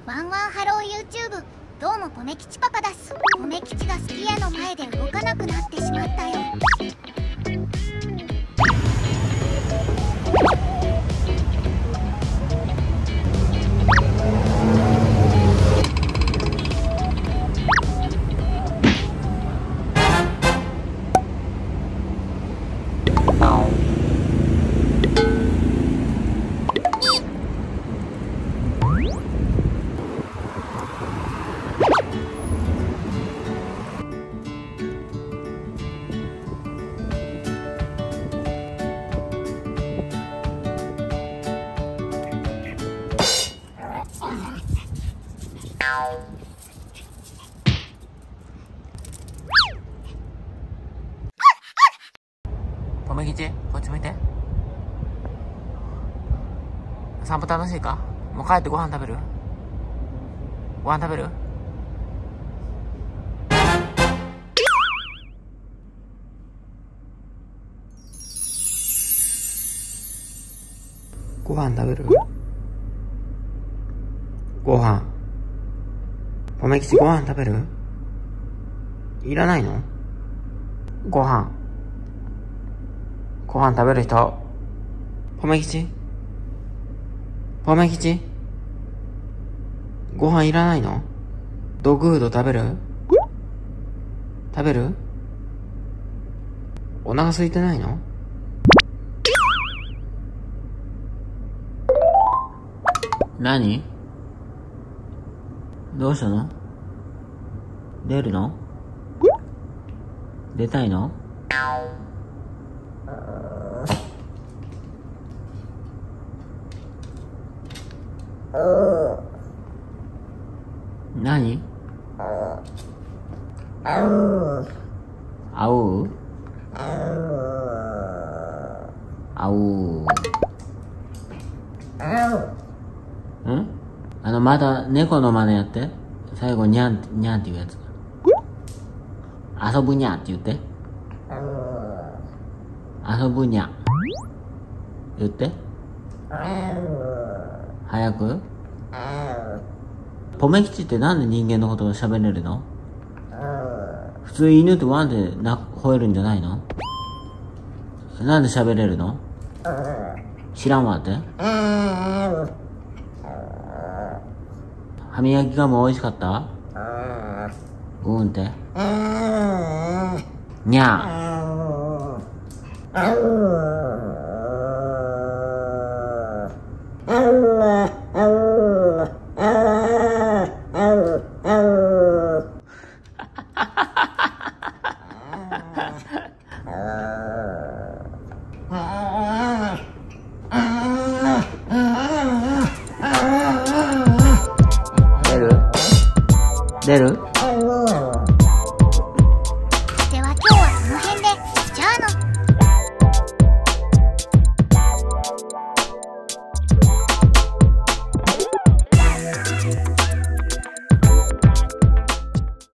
ワンワンハロー YouTube。 どうもポメ吉パパだす。ポメ吉がスキヤの前で動かなくなってしまったよ。 ポメ吉、こっち向いて。散歩楽しいか？もう帰ってご飯食べる？ご飯食べる？ご飯食べる？ご飯。ポメ吉ご飯食べる？いらないの？ご飯。ご飯食べる人。ポメ吉？ポメ吉？ご飯いらないの？ドッグフード食べる？食べる？お腹空いてないの？何？どうしたの？出るの？出たいの？何？あう？あう。まだ猫の真似やって。最後にゃんにゃんっていうやつ。遊ぶにゃって言って。遊ぶにゃ言って。早く。ポメ吉ってなんで人間のことを喋れるの？普通犬ってワンで吠えるんじゃないの？なんで喋れるの？知らんわって。歯磨きガム美味しかった？うんって。にゃ出る？